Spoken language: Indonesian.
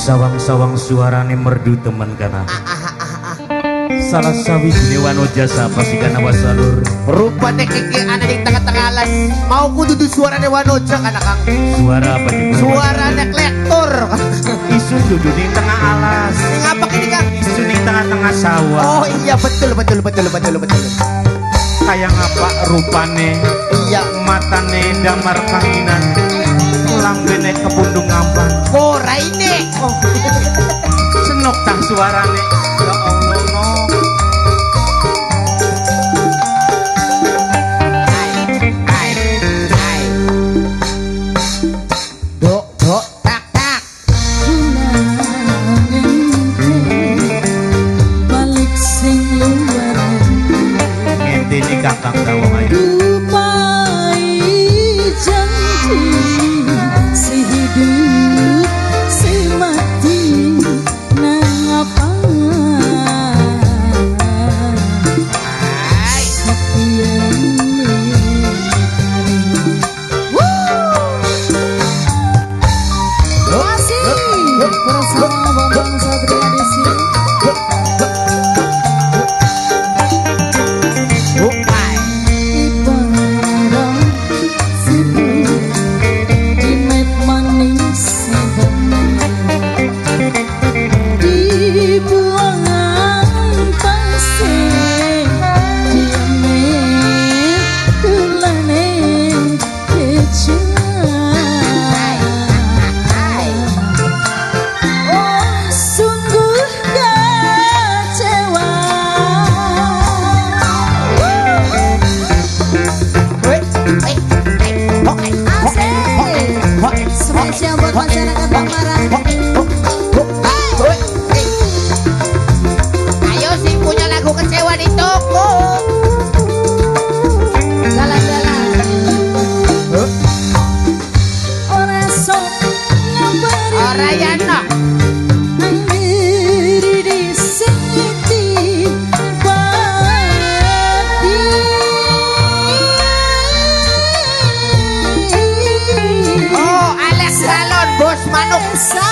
Sawang-sawang suarane merdu teman kana. Salah sawijine wanoja sapa si kana wasalur. Rupane kiki ana di tengah-tengah alas. Mau ku dudu suarane wanoja kana Kang. Suara apa itu? Suarane klektor. Isu dudu di tengah alas. Ngapa kini Kang? Isu di tengah-tengah sawah. Oh iya betul. Kayak ngapa rupane? Iya Matane damar kanginan. Lambene kepundung ngampan. Oh raine. Oh. Senok tah suarane. Ya Allah no. Dok tak. Balik sing luar Ngente ni kakang dawang ayu. Rupai janji si hidup si mati nang apa bersama Bambang Satria di sini. Ibarat situ di met manis dibuang pasir diame kulane kecil. Spesial buat masyarakat Bangmaran. Ayo sing punya lagu kecewa di toko. Jalan-jalan. Ora sok ngabari. Ora yana. Angger di sini padi. Oh Alex Salon bos manuk.